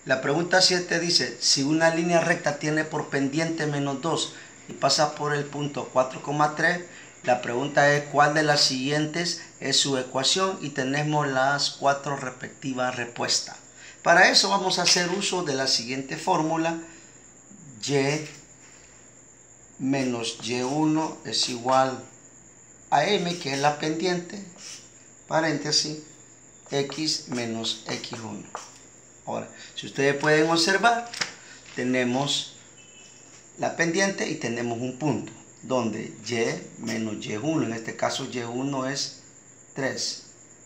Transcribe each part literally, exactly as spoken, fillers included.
La pregunta siete dice, si una línea recta tiene por pendiente menos dos y pasa por el punto cuatro coma tres, la pregunta es cuál de las siguientes es su ecuación y tenemos las cuatro respectivas respuestas. Para eso vamos a hacer uso de la siguiente fórmula. Y menos Y uno es igual a M, que es la pendiente, paréntesis, X menos X uno. Ahora, si ustedes pueden observar, tenemos la pendiente y tenemos un punto, donde Y menos Y uno, en este caso Y uno es tres.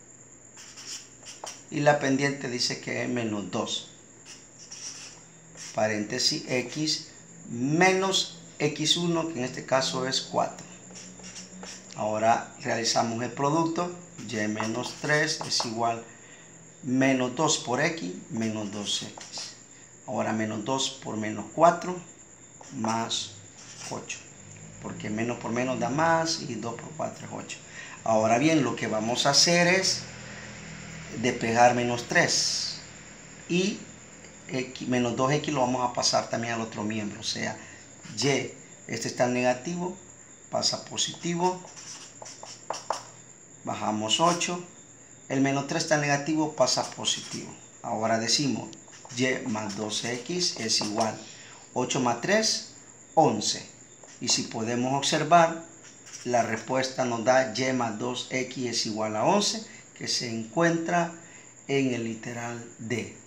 Y la pendiente dice que es menos dos. Paréntesis, X menos X uno, que en este caso es cuatro. Ahora realizamos el producto. Y menos tres es igual menos dos por X, menos dos X. Ahora menos dos por menos cuatro, más ocho. Porque menos por menos da más y dos por cuatro es ocho. Ahora bien, lo que vamos a hacer es despejar menos tres. Y X, menos dos X lo vamos a pasar también al otro miembro. O sea, Y, este está negativo, pasa a positivo. Bajamos ocho. El menos tres está negativo, pasa a positivo. Ahora decimos Y más dos X es igual ocho más tres, once. Y si podemos observar, la respuesta nos da Y más dos X es igual a once, que se encuentra en el literal D.